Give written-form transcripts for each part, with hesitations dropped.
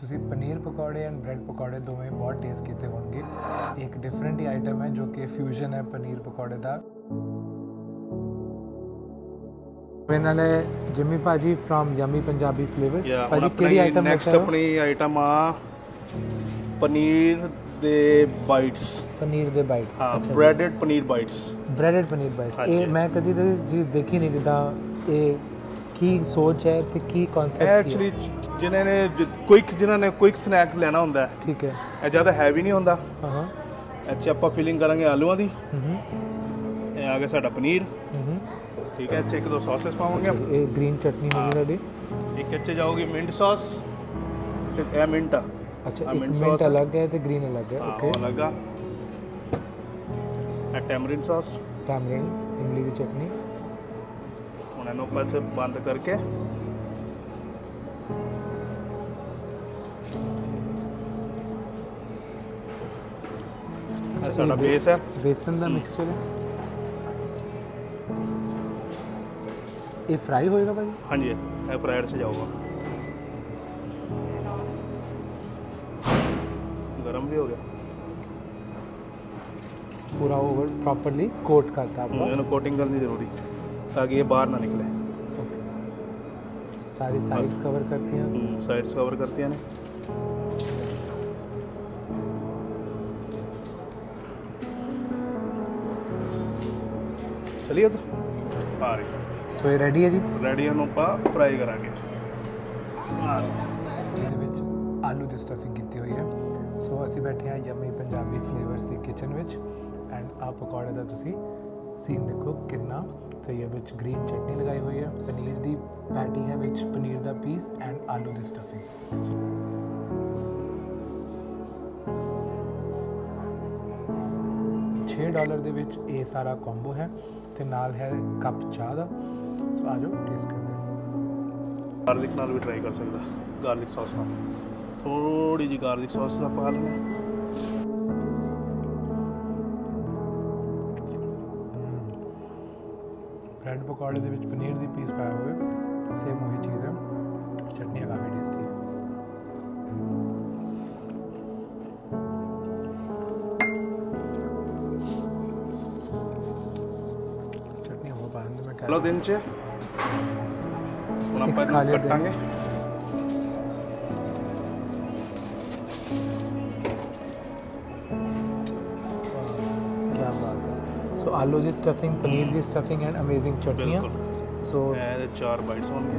ਤੁਸੀਂ ਪਨੀਰ ਪਕੌੜੇ and bread ਪਕੌੜੇ ਦੋਵੇਂ ਬਹੁਤ ਟੇਸਟ ਕੀਤੇ ਹੋਣਗੇ। ਇੱਕ ਡਿਫਰੈਂਟ ਹੀ ਆਈਟਮ ਹੈ ਜੋ ਕਿ ਫਿਊਜ਼ਨ ਹੈ ਪਨੀਰ ਪਕੌੜੇ ਦਾ। ਮੇਰੇ ਨਾਲ ਹੈ ਜਿਮੀ ਭਾਜੀ ਫਰਮ ਯਮੀ ਪੰਜਾਬੀ ਫਲੇਵਰਸ। ਭਾਜੀ ਕਿਹੜੀ ਆਈਟਮ ਨੈਕਸਟ ਆਪਣੀ ਆਈਟਮ ਆ ਪਨੀਰ ਦੇ ਬਾਈਟਸ। ਪਨੀਰ ਦੇ ਬਾਈਟਸ, ਹਾਂ, breaded paneer bites. Breaded paneer bites, ਇਹ ਮੈਂ ਕਦੀ ਚੀਜ਼ ਦੇਖੀ ਨਹੀਂ। ਜਿੱਦਾਂ ਇਹ ਕੀ ਸੋਚ ਹੈ ਤੇ ਕੀ ਕਨਸੈਪਟ ਹੈ? ਐਕਚੁਅਲੀ ਜਿਨ੍ਹਾਂ ਨੇ ਕੁਇਕ ਸਨੈਕ ਲੈਣਾ ਹੁੰਦਾ, ਠੀਕ ਹੈ, ਇਹ ਜ਼ਿਆਦਾ ਹੈਵੀ ਨਹੀਂ ਹੁੰਦਾ। ਹਾਂ, ਇੱਥੇ ਆਪਾਂ ਫਿਲਿੰਗ ਕਰਾਂਗੇ ਆਲੂਆਂ ਦੀ। ਇਹ ਆ ਗਿਆ ਸਾਡਾ ਪਨੀਰ। ਠੀਕ ਹੈ, ਇੱਥੇ 1-2 ਸੌਸਸ ਪਾਵਾਂਗੇ। ਇਹ ਗ੍ਰੀਨ ਚਟਨੀ ਹੋਗੀ ਸਾਡੀ। ਇੱਕ ਇੱਥੇ ਜਾਊਗੀ ਮਿੰਟ ਸੌਸ ਤੇ ਇਹ ਮਿੰਟ। ਅੱਛਾ, ਇੱਕ ਮਿੰਟ ਅਲੱਗ ਹੈ ਤੇ ਗ੍ਰੀਨ ਅਲੱਗ ਹੈ। ਓਕੇ, ਅਲੱਗ ਆ। ਇਹ ਟੈਮਰਿੰਡ ਸੌਸ, ਟੈਮਰਿੰਡ ਇਮਲੀ ਦੀ ਚਟਨੀ। ਹੁਣ ਇਹਨੂੰ ਆਪਾਂ ਇੱਥੇ ਬੰਦ ਕਰਕੇ ਸਾਡਾ ਬੇਸ ਹੈ, बेसन का मिक्सचर है। ये फ्राई होएगा भाई? हाँ जी, ये फ्राइड से जाऊगा। गरम भी हो गया पूरा, ओवर प्रॉपर्ली कोट करता है। इन्हें कोटिंग करनी जरूरी ताकि ये बाहर ना निकले। सारी साइड्स कवर करती हैं। साइड्स कवर करती हैं। चलिए तो आ रही। सो ये रेडी है जी? रेडी है, ਆਪਾਂ ਫਰਾਈ ਕਰਾਂਗੇ। ਇਹਦੇ ਵਿੱਚ ਆਲੂ ਦੀ ਸਟਫਿੰਗ ਕੀਤੀ ਹੋਈ ਹੈ। ਸੋ ਅਸੀਂ ਬੈਠੇ ਹਾਂ ਯਮੀ ਪੰਜਾਬੀ ਫਲੇਵਰਸ ਦੀ ਕਿਚਨ ਵਿੱਚ ਐਂਡ ਆਹ ਪਕੌੜੇ ਦਾ ਤੁਸੀਂ ਸੀਨ ਦੇਖੋ ਕਿੰਨਾ ਸਹੀ ਹੈ। ਵਿੱਚ ਗ੍ਰੀਨ ਚਟਨੀ ਲਗਾਈ ਹੋਈ ਹੈ, ਪਨੀਰ ਦੀ ਪੈਟੀ ਹੈ, ਵਿੱਚ ਪਨੀਰ ਦਾ ਪੀਸ ਐਂਡ ਆਲੂ ਦੀ ਸਟਫਿੰਗ। $6 ਦੇ ਵਿੱਚ ਇਹ ਸਾਰਾ ਕੰਬੋ ਹੈ ਤੇ ਨਾਲ ਹੈ ਕੱਪ ਚਾਹ ਦਾ। ਸੋ ਆ ਜਾਓ ਟੇਸਟ ਕਰਦੇ ਹਾਂ। ਗਾਰਲਿਕ ਨਾਲ ਵੀ ਟਰਾਈ ਕਰ ਸਕਦਾ, ਗਾਰਲਿਕ ਸੌਸ ਨਾਲ। ਥੋੜੀ ਜਿਹੀ ਗਾਰਲਿਕ ਸੌਸ ਦਾ ਪਾ ਲੈਣਾ। ਬ੍ਰੈਡ ਪਕੌੜੇ ਦੇ ਵਿੱਚ ਪਨੀਰ ਦੀ ਪੀਸ ਪਾਇਆ ਹੋਵੇ, ਸੇਮ ਉਹੀ ਚੀਜ਼ ਹੈ। ਚਟਨੀ ਕਾਫੀ ਟੇਸਟੀ ਹੈ। ਚਟਨੀ ਉਹ ਪਾਉਂਦੇ ਮੈਂ ਚਲੋ ਦਿਨ ਚ ਹੁਣ ਆਪਾਂ ਕੱਟਾਂਗੇ। सो आलू की स्टफिंग, पनीर की स्टफिंग एंड अमेजिंग चटनियाँ। सो 4 बाइट्स होंगे।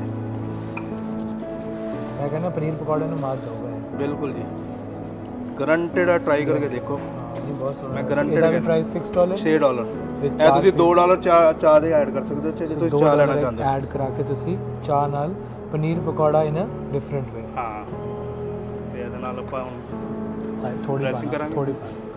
मैं कहना पनीर पकौड़े में मार दूंगा। बिल्कुल जी, गारंटेड है, ट्राई करके देखो। मैं गारंटेड है। प्राइस $6 $6 ਇਹ ਤੁਸੀਂ $2 ਚਾਹ ਦੇ ਐਡ ਕਰ ਸਕਦੇ ਹੋ ਜੇ ਤੁਸੀਂ ਚਾਹ ਲੈਣਾ ਚਾਹੁੰਦੇ ਹੋ। ਐਡ ਕਰਾ ਕੇ ਤੁਸੀਂ ਚਾਹ ਨਾਲ paneer pakora in a different way. ਹਾਂ, ਤੇ ਇਹਦੇ ਨਾਲ ਆਪਾਂ ਹੁਣ ਥੋੜੀ ਡ੍ਰੈਸਿੰਗ ਕਰਾਂਗੇ। ਥੋੜੀ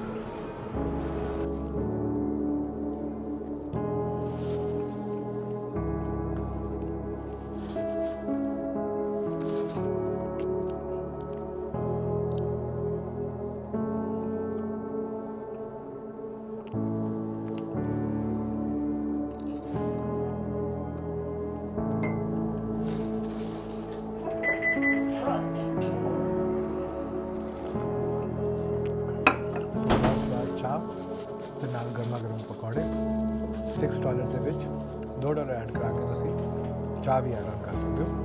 ਤੇ ਨਾਲ ਗਰਮਾ ਗਰਮ ਪਕੌੜੇ। $6 ਦੇ ਵਿੱਚ $2 ਐਡ ਕਰਾ ਕੇ ਤੁਸੀਂ ਚਾਹ ਵੀ ਐਡ ਕਰ ਸਕਦੇ ਹੋ।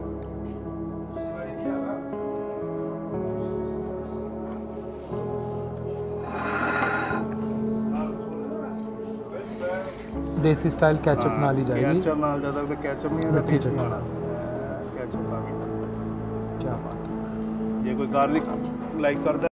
देसी स्टाइल कैचअप नाल ही जाएगी। कैचअप नाल ज़्यादा तो कैचअप नहीं होता, टेस्ट नहीं आना। कैचअप आ गया, क्या बात है। ये कोई गार्लिक लाइक करता है।